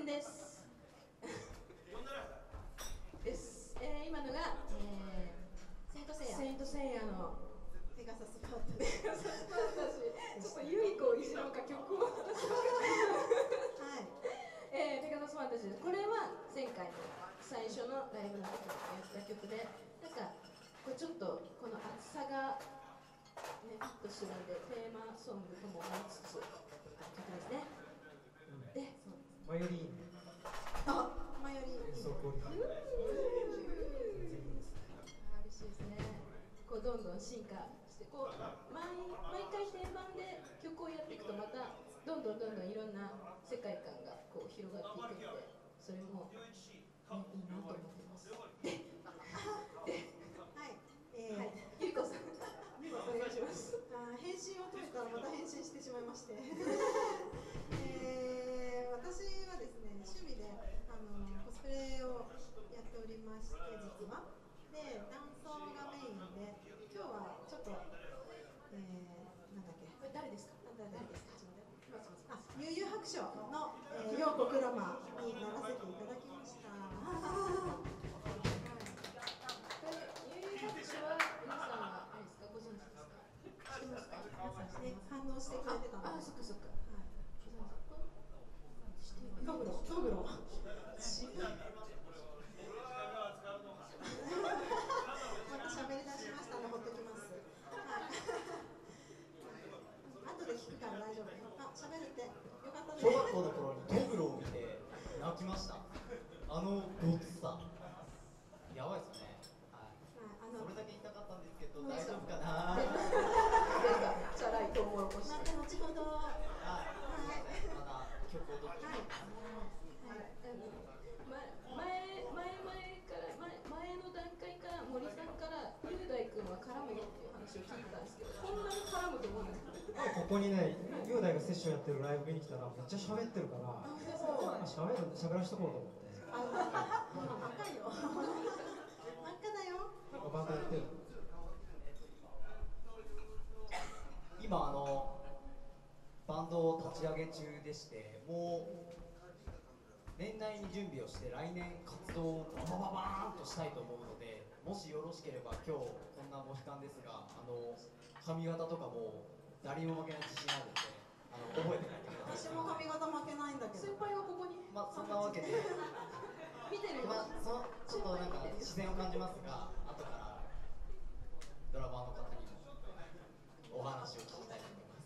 です。です。今のが、セイントセイヤのペガサスファンタジー。 ちょっとユイコいじろうか曲を。はい。ペガサスファンタジー。これは前回の最初のライブの時にやった曲で、なんかこれちょっとこの厚さがねフィットするんでテーマソングとも思いつつ曲ですね。で、 マヨリーン。 マヨリーン。 演奏クオリティ。 嬉しいですね。こうどんどん進化してこう毎回定番で曲をやっていくとまたどんどんいろんな世界観がこう広がっていくのでそれも、ね、いいなと思ってます。はい、ゆりこさんお願いします。 返信を取れたらまた返信してしまいまして私はですね趣味でコスプレをやっておりまして実はで男装がメインで今日はちょっとなんだっけこれ誰ですか？ 悠々白書の陽子クロマにならせていただきました。反応してくれてたので。 そっかそっか。 トグロ。また喋り出しましたのでほっときます。後で聞くから大丈夫。喋るってよかったね。 小学校の頃にトグロを見て泣きました。ごつさ。やばいですね。それだけ言いたかったんですけど大丈夫かな。 チャラいトウモロコシ。 また後ほど。 まだ曲をどうぞ。 前の段階から森さんから雄大君は絡むよっていう話を聞いてたんですけど、こんなに絡むと思うんですけど。 ここにね、雄大がセッションやってるライブ見に来たらめっちゃ喋ってるから、喋らしとこうと思って。 赤いよ。真っ赤だよ。 バンドやってる。 今バンドを立ち上げ中でして、もう年内に準備をして来年活動をバーンとしたいと思うので、もしよろしければ今日こんなモヒカンですが髪型とかも誰にも負けない自信あるので覚えて帰ってください。 私も髪型負けないんだけど。 先輩はここに。 そんなわけで見てるよ。 ちょっとなんか自然を感じますが、後からドラマーの方にもお話を聞きたいと思います。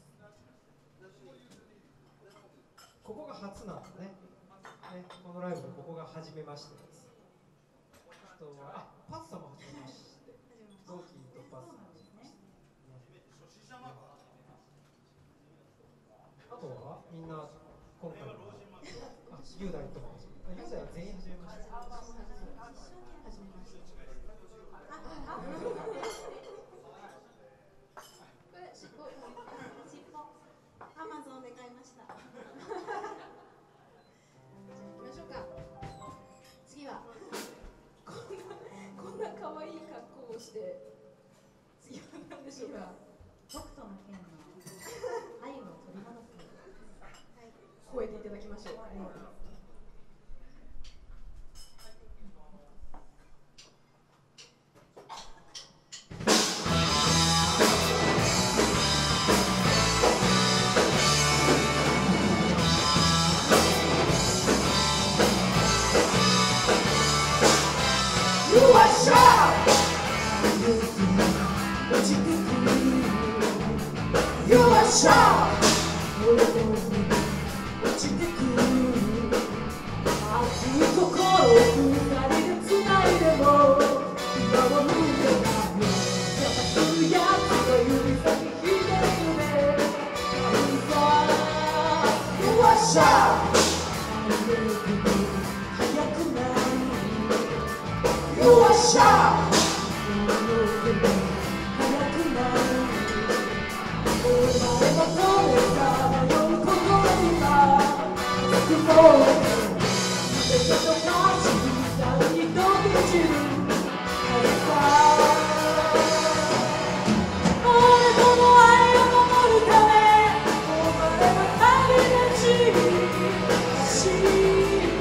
ここが初なんだね。このライブでここが初めましてです。パツさんも初めまして。同期とパツさんも初めまして。あとはみんな今回の雄大とも雄大は全員初めまして。 アマゾンで買いました。 行きましょうか。次はこんな可愛い格好をして次は何でしょうか。 北斗の拳の愛を取り戻す。 超えていただきましょう。 し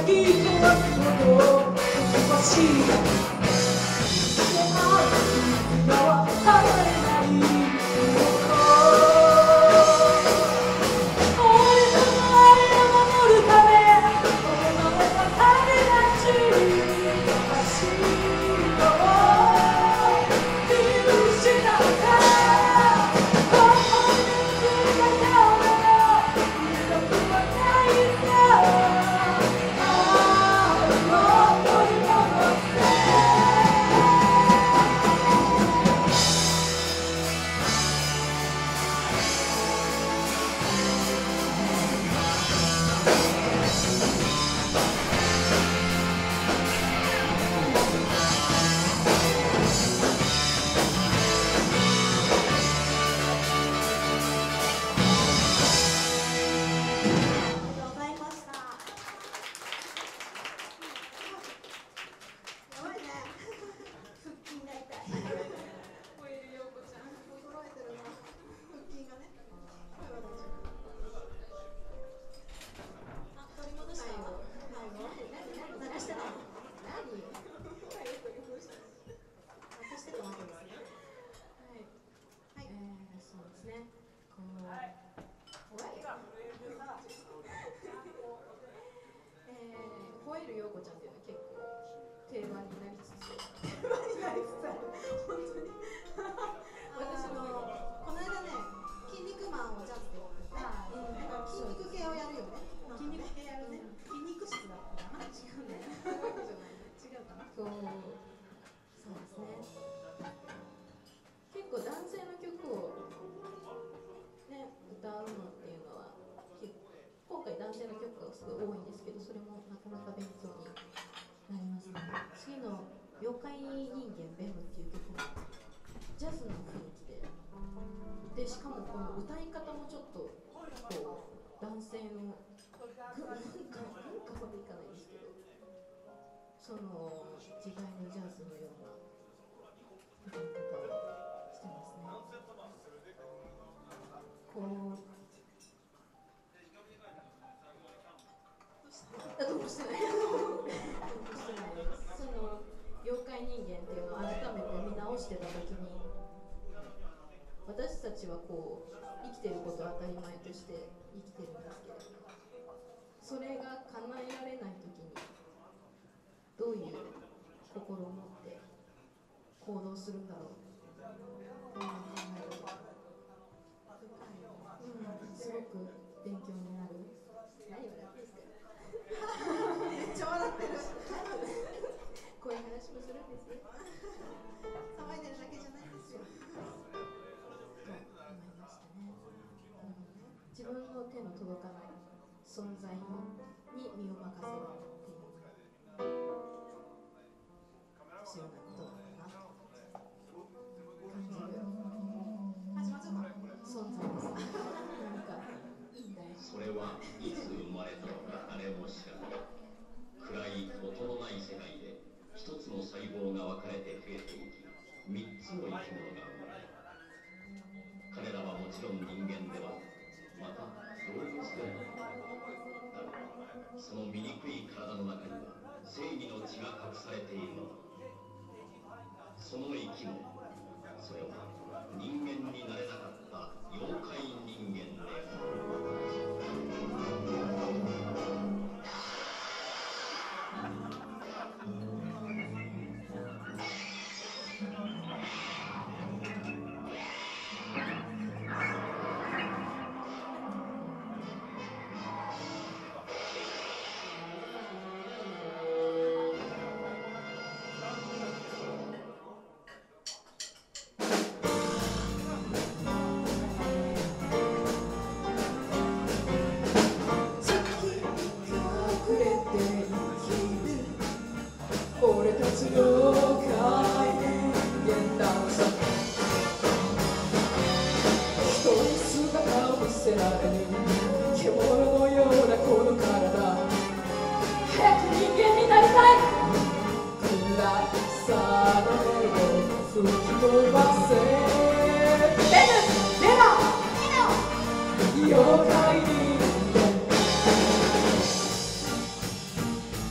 「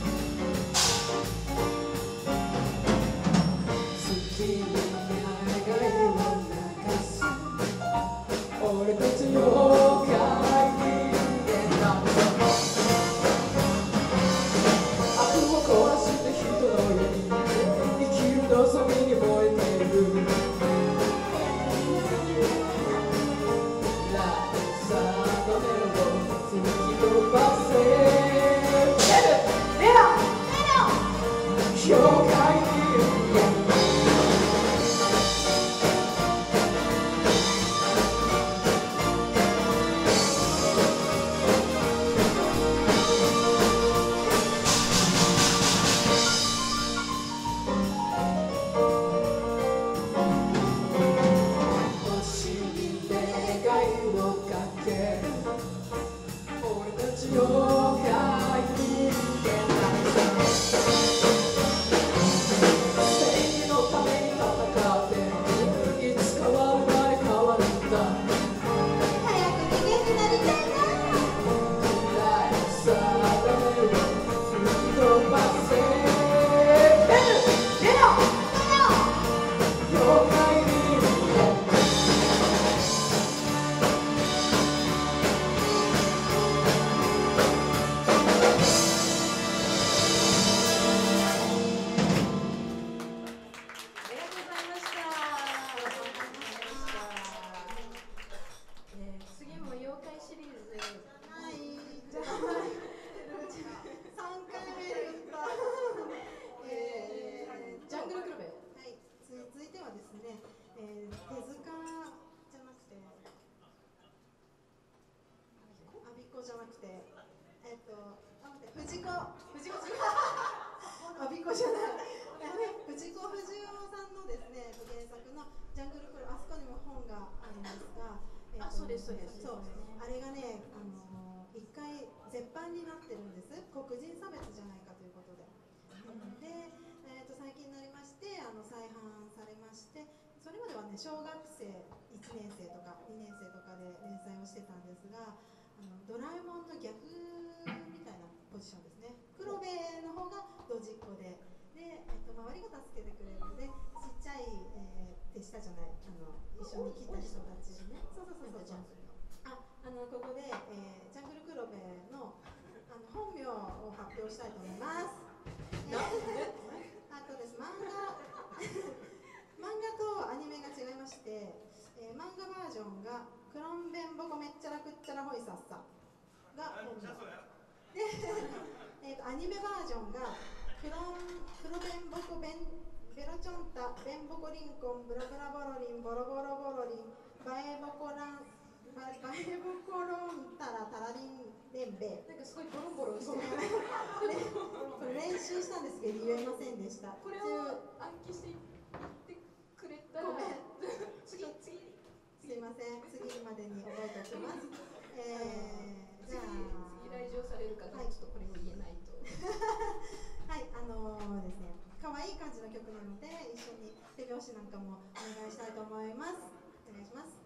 あ、びっこじゃない藤子不二雄さんのですね原作のジャングルクルー、あそこにも本があるんですが、 そうですそうです。 そうあれがね、一回絶版になってるんです。黒人差別じゃないかということで、で、最近になりまして再販されまして、それまではね小学生1年生とか2年生とかで連載をしてたんですが、ドラえもんの逆みたいなポジションですね。黒部の方がドジっ子で、周りが助けてくれるので、ちっちゃい、手下じゃない、一緒に来た人たちね。そうここで、ジャングルクロベの、本名を発表したいと思います。あとです、漫画とアニメが違いまして、漫画バージョンがクロンベンボコめっちゃらくっちゃらほいさっさが本名で、アニメバージョンがクロベンボコベロチョンタベンボコリンコンブラブラボロリンボロボロボロリンバエボコロンタラタラリンレンベ。 なんかすごいボロボロしてる。 これ練習したんですけど言えませんでした。 これを暗記していってくれたら。次すいません、次までに覚えておきます。じゃあ次来場される方はちょっとこれを言えないと。 はい、ですね、可愛い感じの曲なので一緒に手拍子なんかもお願いしたいと思います。お願いします。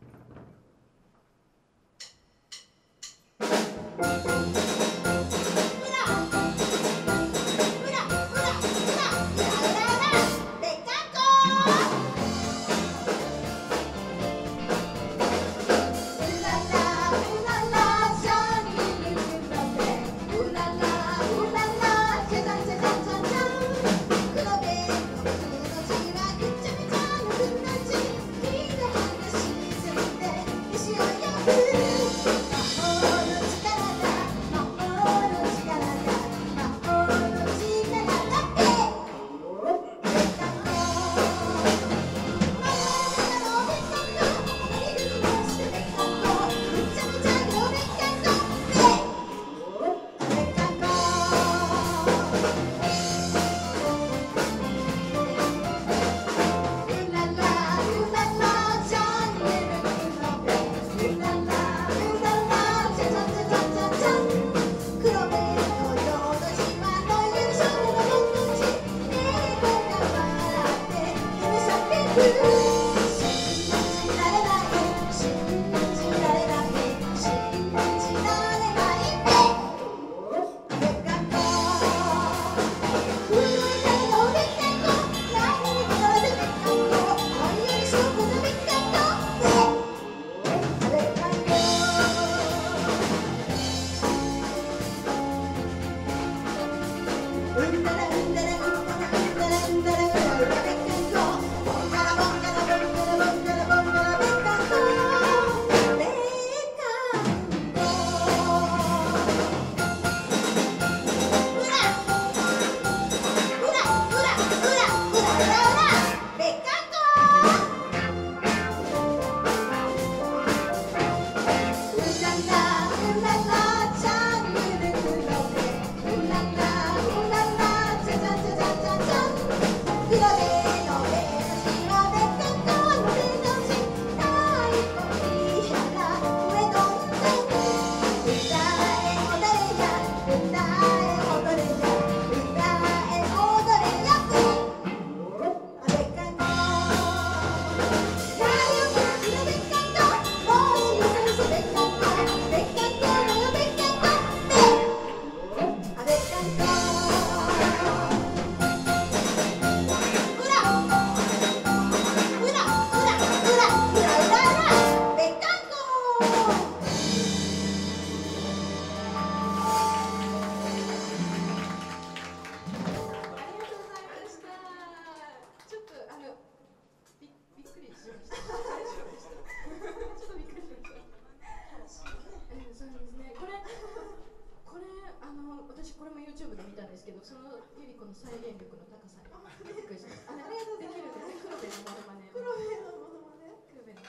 私これも YouTube で見たんですけど、そのゆり子の再現力の高さにびっくりしました。 ありがとうございます。 できるんですね、黒部のモノマネ。 黒部のモノマネ。 黒部の。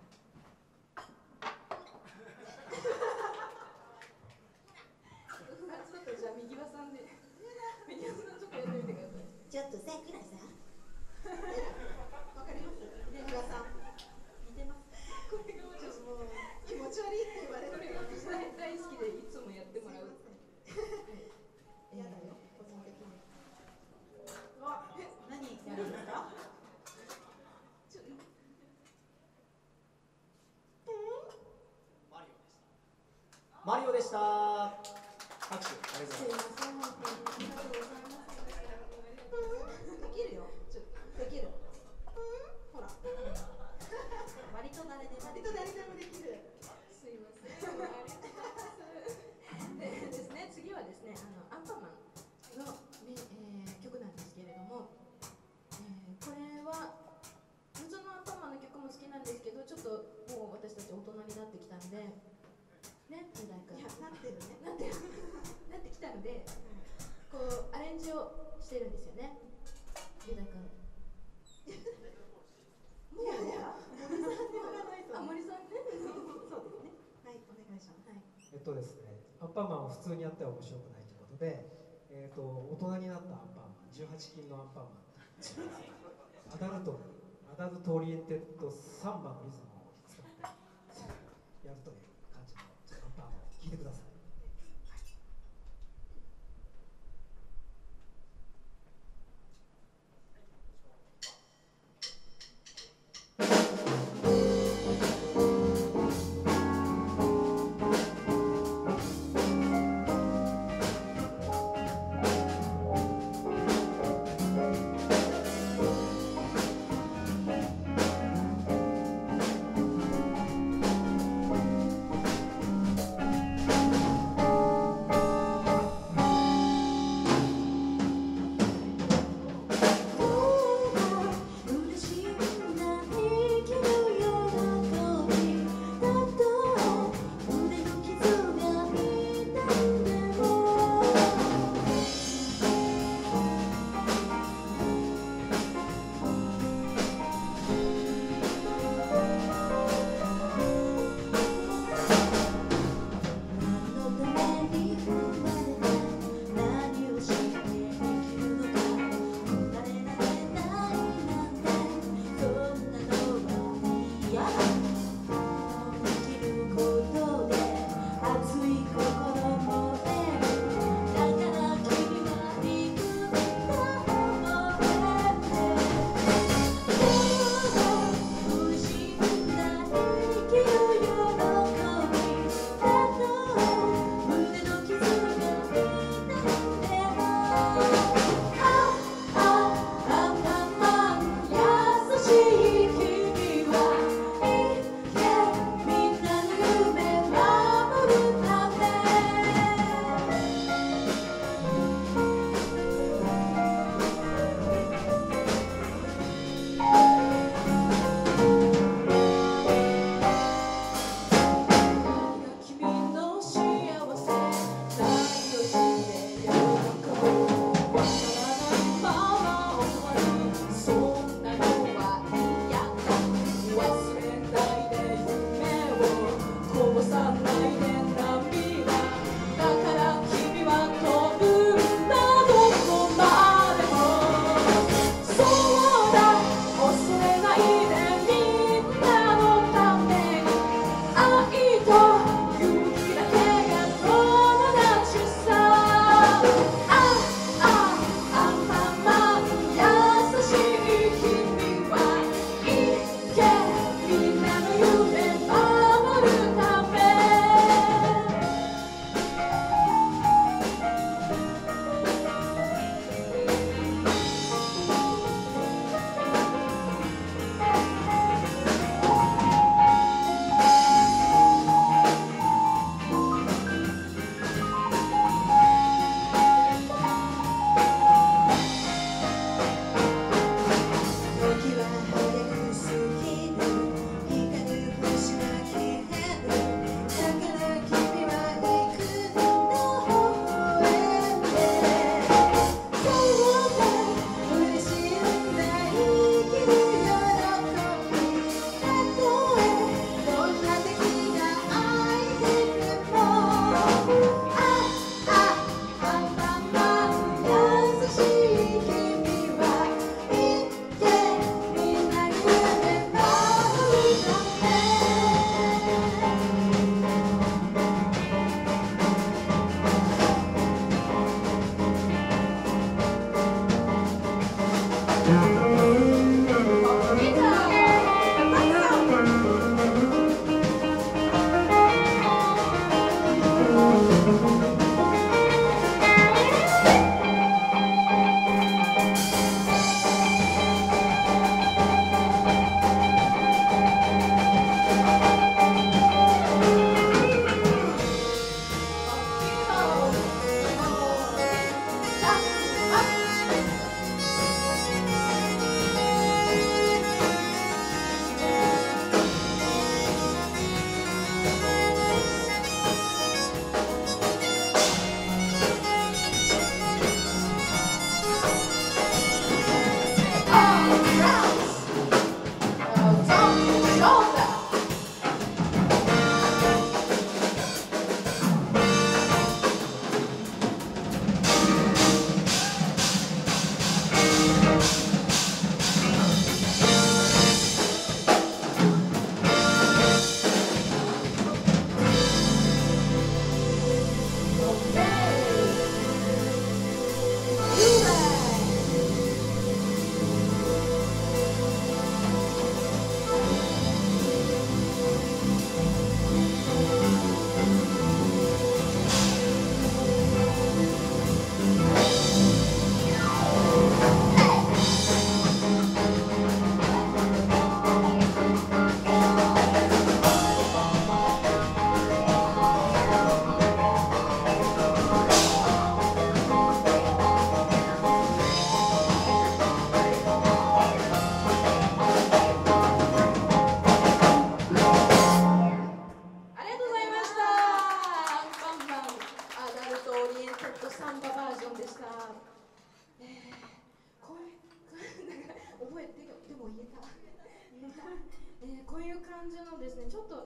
あちょっとさくらさんわかります？ね、岩さん似てます。これがもう気持ち悪いって言われる。 これ私大好きでいつもやってもらう。 嫌だよ、個人的に。 何やるんですか？ マリオでした。拍手ありがとうございます。 すいません、ありがとうございます。 できるよ。できる。ほら。 割と誰でも割と誰でもできる。 すいません。ありがとうございます。でですね、次はですね、アンパンマンの、曲なんですけれども、これは普通のアンパンマンの曲も好きなんですけど、ちょっともう私たち大人になってきたんで、ね、雄大君。 いや、なってるね。 なってきたので、こうアレンジをしてるんですよね、雄大君。 もう森さんに振らないと。 あ、森さんね。 そうですね。はい、お願いします。はい。 ですね、アンパンマンを普通にやっては面白くないということで、大人になったアンパンマン、18禁のアンパンマン、アダルトオリエンテッドサンバのリズムを使ってやるという感じのアンパンマンを聴いてください。 「 っとサンババージョンでした。こういう覚えてでも言えたこういう感じのですね、ちょっと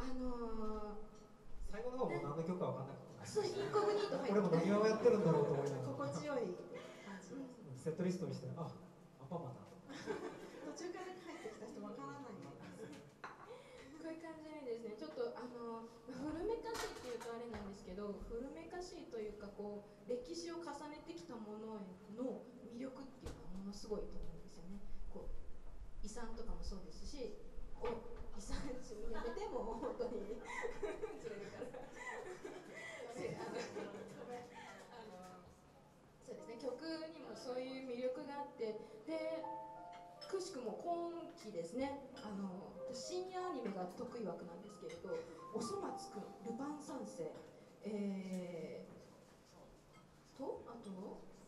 最後の方も何の曲か分かんなかった。 そう、インコグニート入って俺も何をやってるんだろうと思いながら心地よい感じ。 セットリストにして、あ、アンパンマンだ途中から入ってきた人わからない。 こういう感じにですね、ちょっと古めかしいっていうとあれなんですけど、古めかしいというかこう歴史を重ねてきたものの魅力っていうのはものすごいと思うんですよね。こう遺産とかもそうですし、こう遺産やめても本当にずれるからそうですね、曲にもそういう魅力があって、でくしくも今期ですね、深夜アニメが得意枠なんですけれど、おそ松くん、ルパン三世、とあと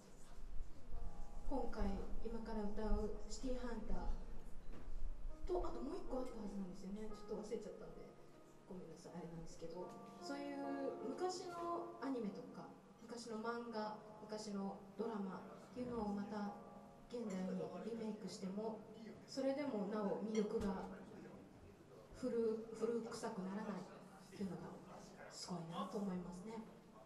今回今から歌うシティハンターと、あともう一個あったはずなんですよね。ちょっと忘れちゃったんでごめんなさい、あれなんですけど、そういう昔のアニメとか昔の漫画、昔のドラマっていうのをまた現代にリメイクしても、それでもなお魅力が古臭くならないっていうのがすごいなと思いますね。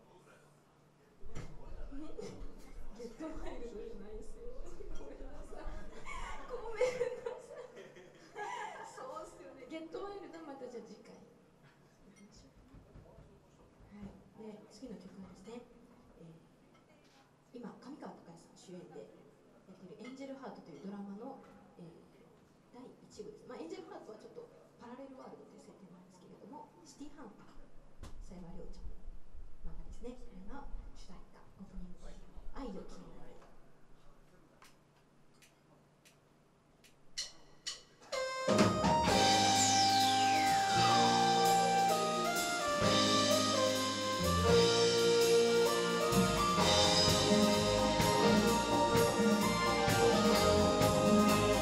ゲットワイルドじゃないですよ。ごめんなさい。ごめんなさい。そうっすよね。ゲットワイルドまたじゃあ次回。はい。で次の曲はですね、今上川隆也さん主演でやっているエンジェルハートというドラマの、第1部です。まあエンジェルハートはちょっとパラレルワールドという設定なんですけれども、シティハンター、佐山亮ちゃんの漫画ですね。これの主題歌、オープニング、愛を決められる。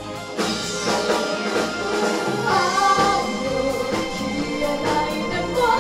愛を消えないでも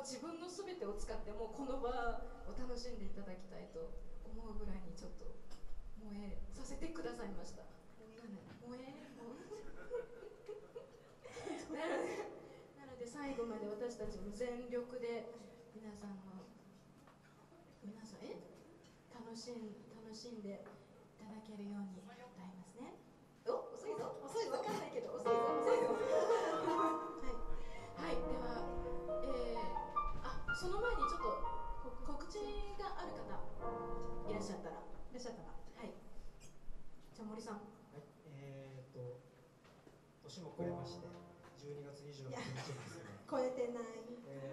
自分のすべてを使ってもうこの場を楽しんでいただきたいと思うぐらいにちょっと萌えさせてくださいました。萌えなので最後まで私たちも全力で皆さん楽しんでいただけるように歌いますね。お、遅いぞわかんないけど遅いぞはい、では、その前にちょっと告知がある方いらっしゃったら、はい、じゃあ森さん。 はい、年も暮れまして12月26日ですね。 超えてない。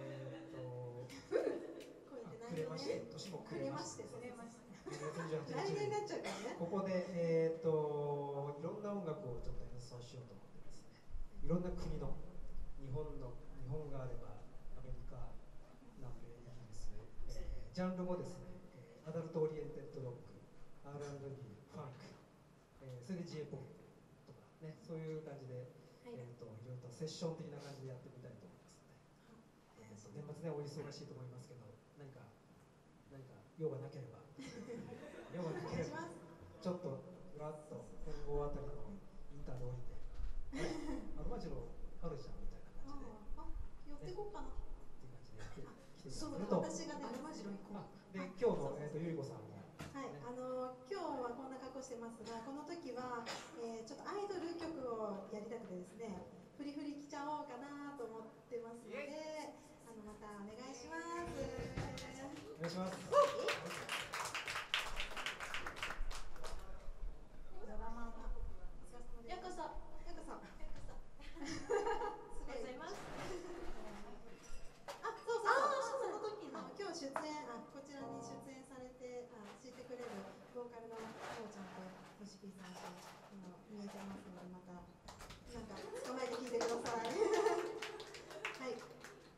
暮れまして、年も暮れまして、 来年年になっちゃうからね。 ここでいろんな音楽をちょっと演奏しようと思ってですね。いろんな国の日本があればアメリカ、南米、イギリス、ジャンルもですね、アダルトオリエンテッドロック、R&B、ファンク、それで J-POP とかね、そういう感じで、いろいろとセッション的な感じでやってみたいと思いますので、年末ねお忙しいと思いますけど、何か用がなければちょっとふらっと本郷あたりのインターで降りてアルマジロあるじゃんみたいな感じで寄ってこうかなっていう感じで来ていただけると。 私がね、アルマジロ行こう。 で今日のゆりこさんもはい、今日はこんな格好してますが、この時は、ちょっとアイドル曲をやりたくてですね、フリフリ来ちゃおうかなと思ってますので、またお願いします。 お願いします。 やかさ。 今日出演、こちらに出演されてしてくれるボーカルのこうちゃんとよしぴーさんと見えてますので、またなんか捕まえて聞いてください。はい。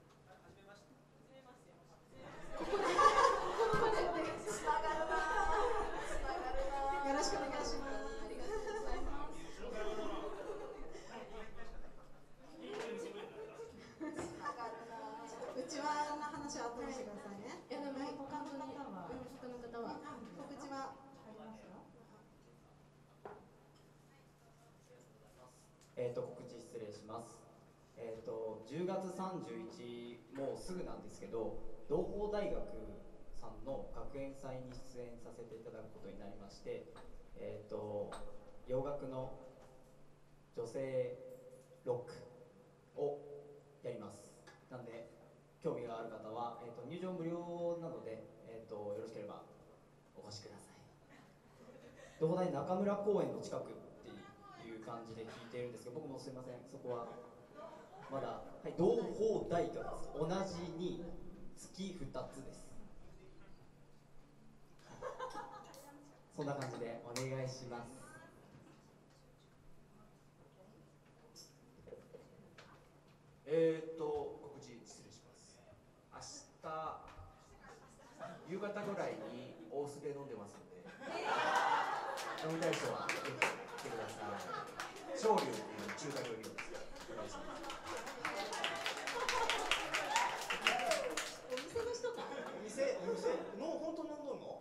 よろしくお願いします。 ありがとうございます。 うちわの話は後にしてくださいね。 いやでも他の方は告知はありますか？ 告知失礼します。10月31日もうすぐなんですけど、同胞大学さんの学園祭に出演させていただくことになりまして、洋楽の女性ロックをやります。なんで興味がある方は、入場無料なので、よろしければお越しください。同胞大中村公園の近くっていう感じで聞いているんですけど、僕もすいません、そこはまだ、はい、同胞大学です。同じに月2つです。そんな感じでお願いします。 告知失礼します。明日夕方ぐらいに大須で飲んでますので、飲みたい人はぜひ来てください。昇龍っていう中華料理をです。お願いします。 お店の人か。 お店の本当飲んどんの？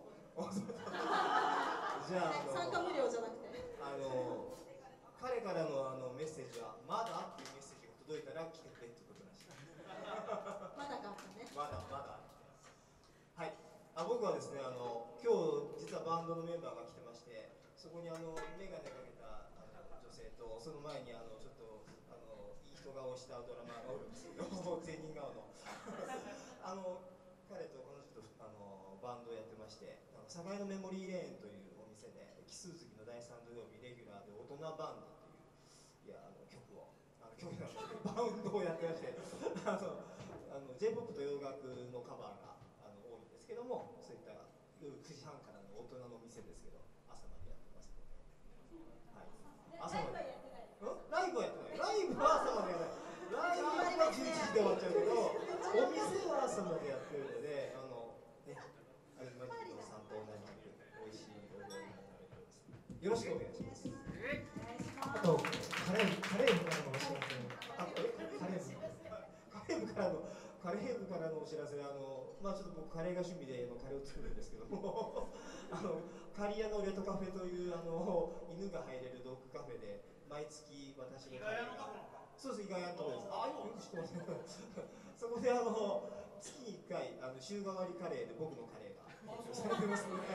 じゃあ参加無料じゃなくて。 彼からのメッセージはまだっていうメッセージが届いたら来てくれってことらしい。 まだかったね。 まだ。はい。僕はですね、今日実はバンドのメンバーが来てまして、そこにメガネかけた女性と、その前にちょっといい人顔したドラマーがおるんですけど、全人顔の彼とこの人とバンドをやってまして、栄のメモリーレーンというお店で奇数月の第3土曜日レギュラーで大人バンドというバンドをやってまして、J-POP と洋楽のカバーが多いんですけども、そういった夜9時半からの大人の店ですけど、朝までやってますので、はい、朝までライブはやってない。ライブは朝までやらない。ライブは11時で終わっちゃうけど、お店は朝までやってるので、アルマジロさんと同じく美味しいお料理が食べてます。よろしくお願いします。 あとカレー部からのお知らせ。カレー部からのカレー部からのお知らせ、まあちょっと僕カレーが趣味でカレーを作るんですけどもカリアのレトカフェという犬が入れるドッグカフェで毎月私のカレーが、そうです、意外なところです。あ、よく知ってますそこで月に1回週替わりカレーで僕のカレーが提供されてますので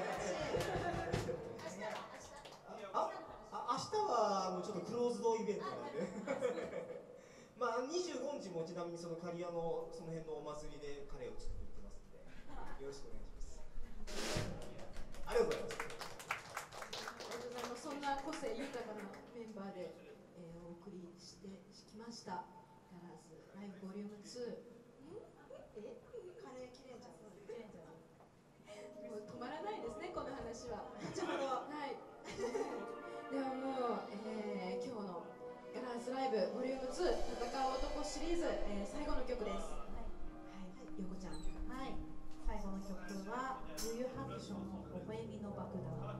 明日はちょっとクローズドイベントなんでまあ25日もちなみにそのカリアのその辺のお祭りでカレーを作っていってますので、よろしくお願いします。ありがとうございます。 そんな個性豊かなメンバーで、お送りしてきましたガラーズライブボリューム2。 カレーきれいじゃん。 もう止まらないですね、この話は。 後ほど。 はい。ではもう、今日のガラーズライブボリューム2戦う男シリーズ、最後の曲です。はい、よこちゃん。 はい、最後の曲はユユハクションの微笑みの爆弾。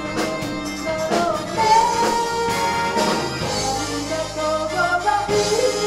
Ooh.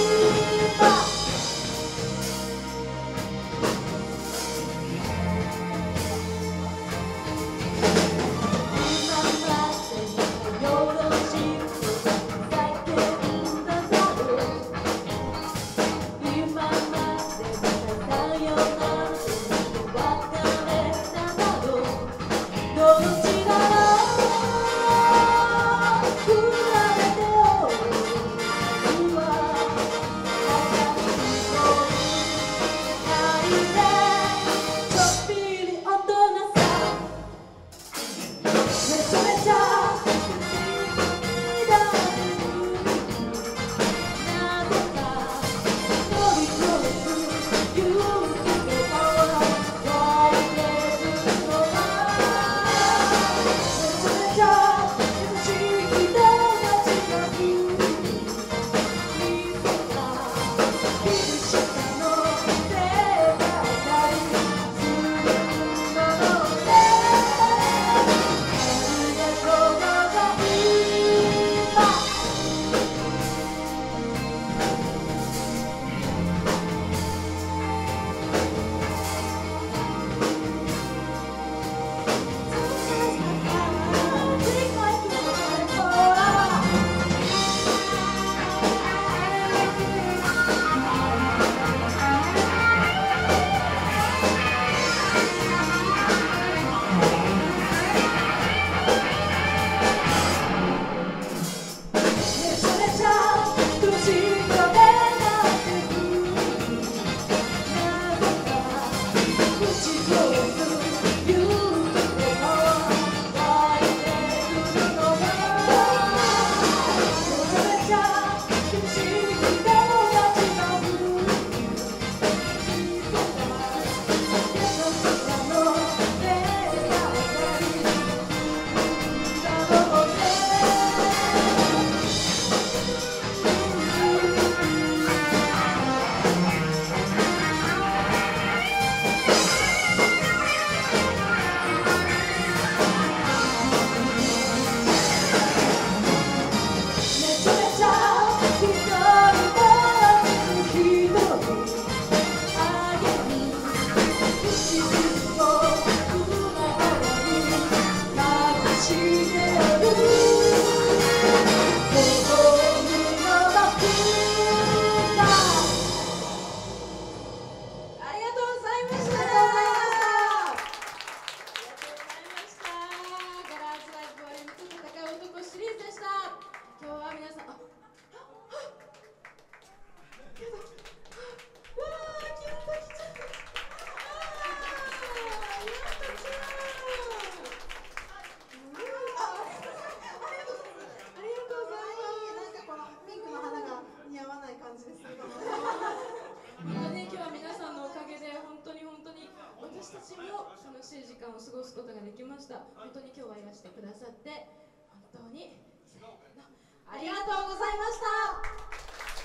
した本当に今日はいらしてくださって本当にせーのありがとうございました。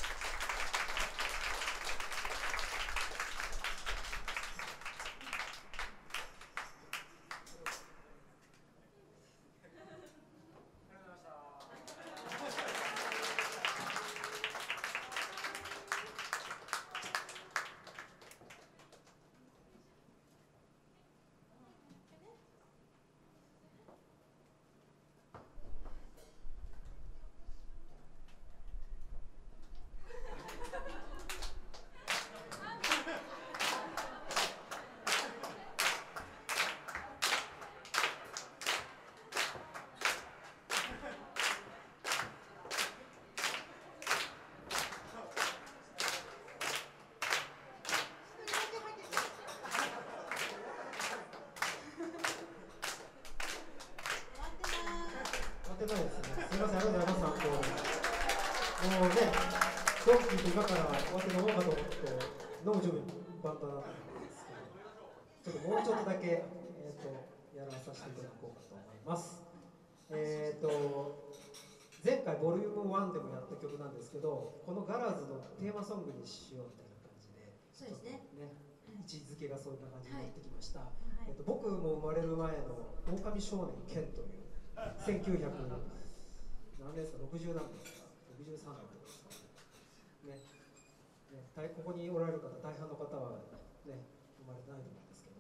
ないですね。すみません、ありがとうございます。もうね、ドンキーと今から終わって飲もうかと思って飲む準備万端だったんですけど、ちょっともうちょっとだけやらさせていただこうかと思います。前回ボリューム1でもやった曲なんですけど、このガラーズのテーマソングにしようみたいな感じで、 そうですね。 位置づけがそんな感じになってきました。 はい、 僕も生まれる前の狼少年ケンという1900何年ですか、60何年ですか、63年ですかね、ここにおられる方、大半の方はね、生まれてないと思うんですけど、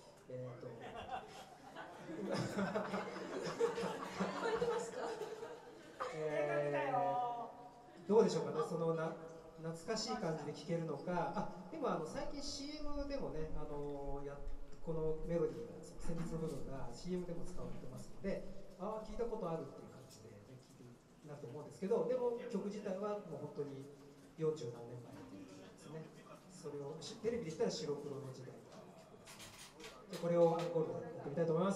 生まれてますか？ どうでしょうかね、その懐かしい感じで聴けるのか、でも最近 CM でもね、このメロディーが、旋律の部分が CM でも使われてますので、聞いたことあるっていう感じで、ね、聞いてなると思うんですけど、でも曲自体はもう本当に40何年前っていう曲ですね。それをテレビで言ったら白黒の時代の曲ですね。でこれをアンコールでやってみたいと思います。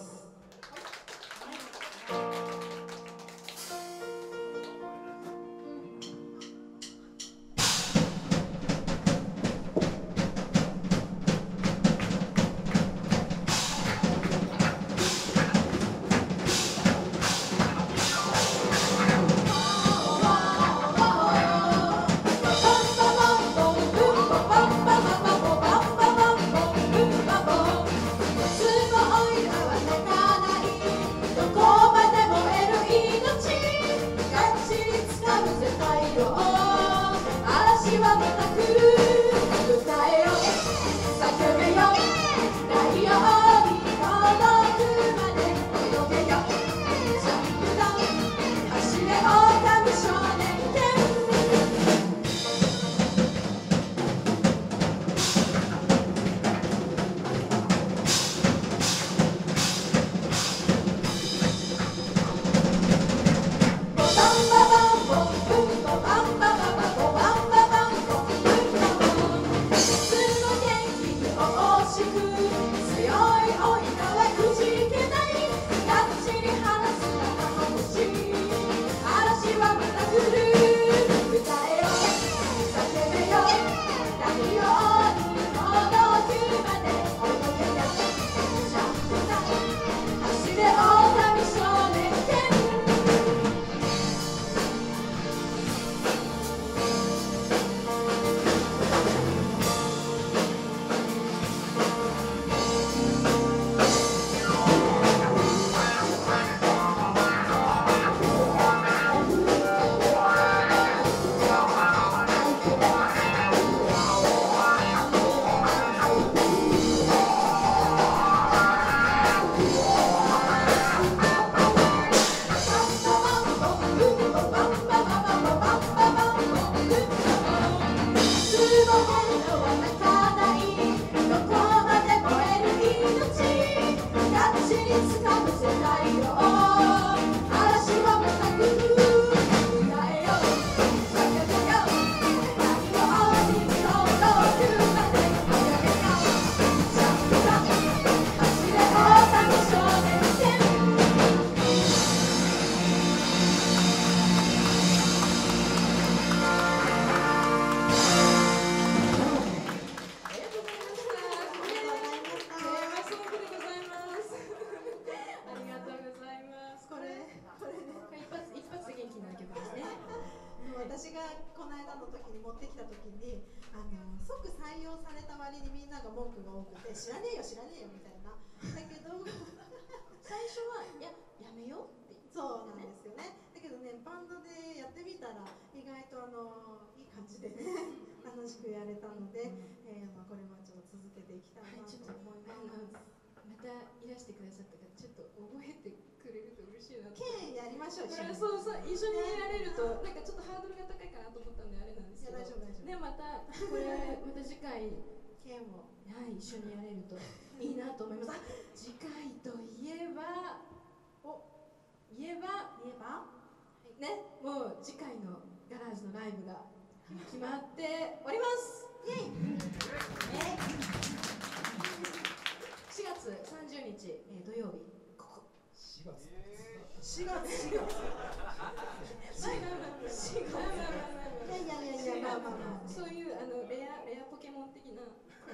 バンババンボンブンボバンバ私がこの間の時に持ってきた時に即採用された割にみんなが文句が多くて知らねえよ知らねえよみたいなだけど最初はやめようって言って、 そうなんですよね。だけどねバンドでやってみたら意外といい感じでね楽しくやれたので、まあ、これはちょっと続けていきたいなと思います。 またいらしてくださったからちょっと覚えてくれると嬉しいなと。 剣やりましょう。 そうそう一緒にやれるとなんかちょっとハードルが高いかなと思ったんであれなんですけど。 いや大丈夫大丈夫。 ねまたこれまた次回剣をはい一緒にやれるといいなと思います。次回といえばねもう次回のガラージのライブが決まっております。イエイ。4月30日、土曜日ここ 4月 4月いやまあそういうレアポケモン的な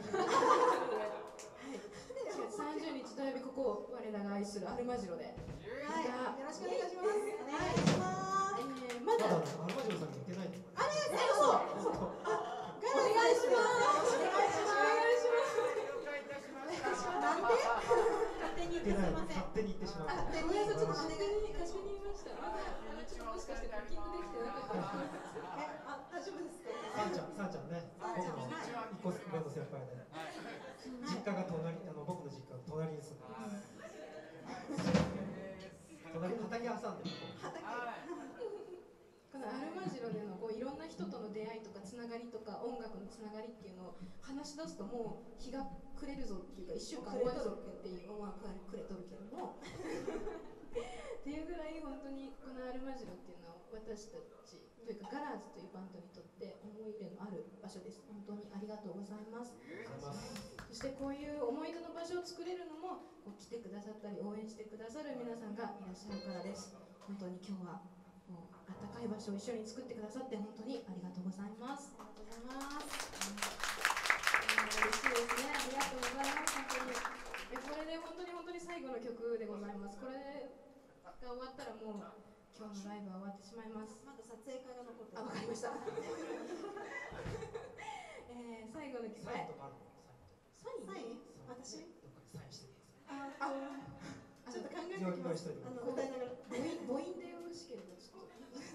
はい4月30日土曜日ここ我らが愛するアルマジロではいよろしくお願いします。お願いします。 まだアルマジロさんに言ってないの。 あれそうお願いしますなんで勝手に言ってすいません。 勝手に言ってしまう。 ごめんなさいちょっと勝手に言いましたまだちょっともしかしてブッキングできてなかった大丈夫ですか。 さんちゃんね、僕の一個上の先輩で、実家が僕の実家の隣に住んでます。隣に畑挟んでる。 このアルマジロでのいろんな人との出会いとかつながりとか音楽のつながりっていうのを話し出すともう日が暮れるぞっていうか1週間終わるぞっていう思惑がくれとるけどもっていうぐらい本当にこのアルマジロっていうのは私たちというかガラーズというバンドにとって思い入れのある場所です。本当にありがとうございます。そしてこういう思い出の場所を作れるのも来てくださったり応援してくださる皆さんがいらっしゃるからです。本当に今日はもうあったかい場所を一緒に作ってくださって本当にありがとうございます。 ありがとうございます。 嬉しいですね。ありがとうございます。本当にこれで本当に最後の曲でございます。これが終わったらもう今日のライブは終わってしまいます。 まだ撮影会が残ってる。 わかりました。最後の曲。 サインとかあるの？ サイン？ 私？ どっかにサインしてください。 ちょっと考えてきます。歌いながら。 母音でよろしければちょっと。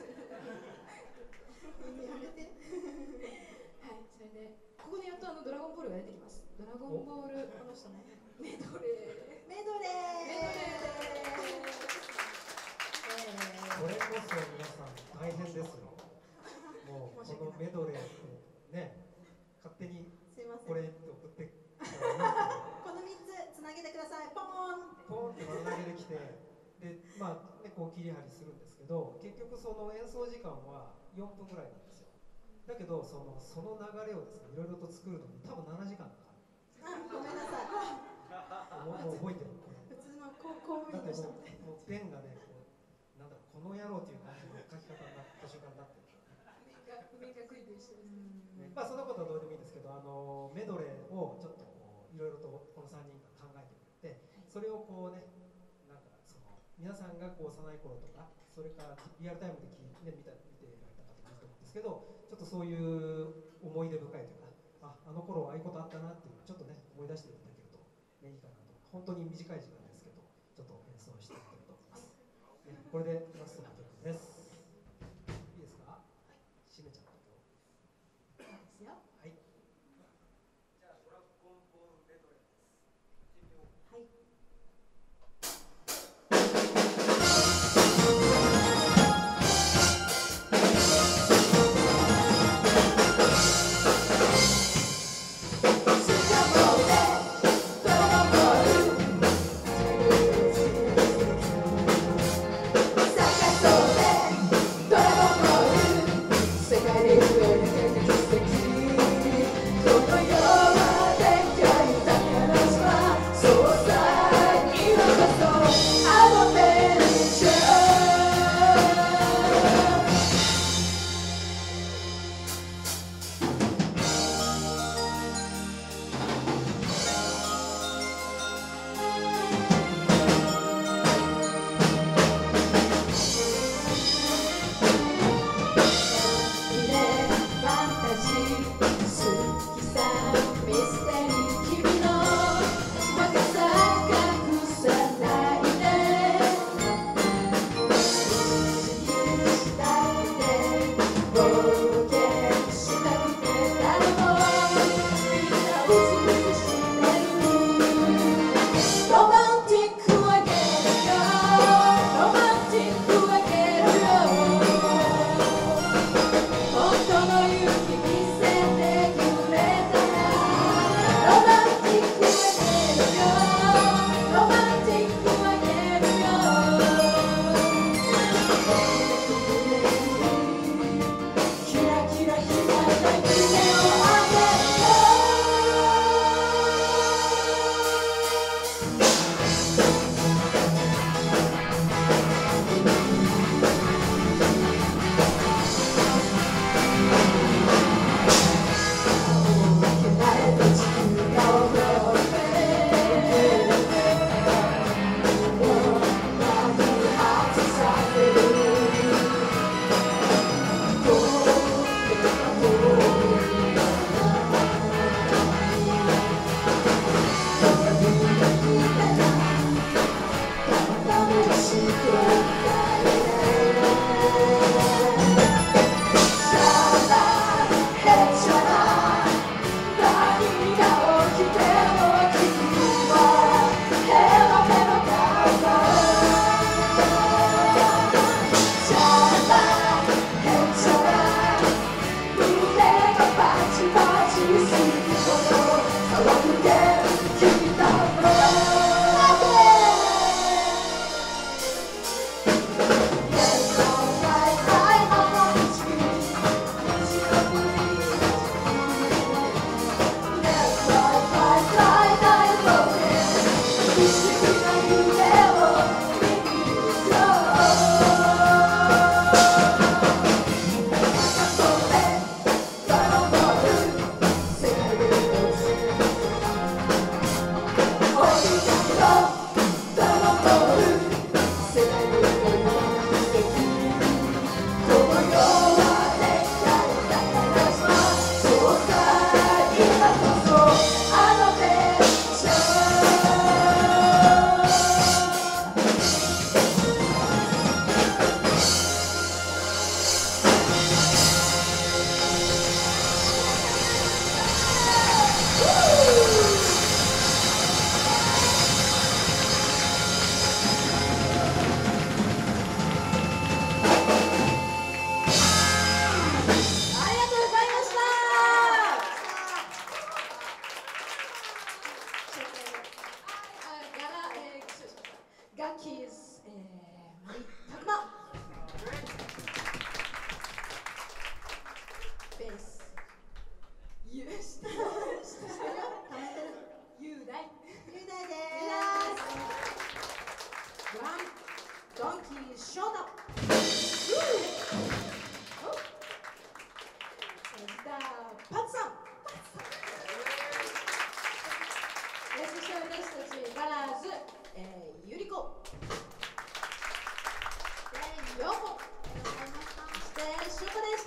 やめて。 はい、それでここでやっとドラゴンボールが出てきます。ドラゴンボールこの人ね。 メドレー。 これこそ皆さん大変ですよ。もうこのメドレーってね、勝手にこれって送ってこの3つつなげてください。ポーンって丸投げできて、でまあねこう切り張りするんですけど、結局その演奏時間は4分ぐらいなんですよ。だけどその流れをですねいろいろと作るのに多分7時間かかる。 ごめんなさい。 もう覚えてる。 普通の公務員の人みたいな。 もうペンがねなんだろうこの野郎っていう感じの書き方になった瞬間になってる。 目がクイズしてる。 まあそんなことはどうでもいいんですけど、メドレーをちょっといろいろとこの3人が考えてくれて、それをこうねなんかその皆さんがこう幼い頃とか、それからリアルタイムで見てられた方もいると思うんですけど、ちょっとそういう思い出深いというか、あの頃ああいうことあったなっていうちょっとね思い出していただけると、ね、いいかなと。本当に短い時間ですけど、ちょっと演奏していきたいと思います。ね、これでラストの曲です。いいですか？締めちゃうと。 ですよ。 はい。 じゃあドラゴンボールメドレーです。 はい。 探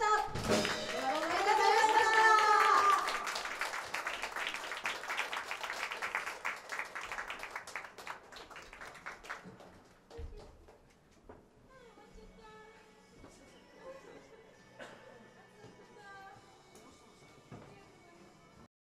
した。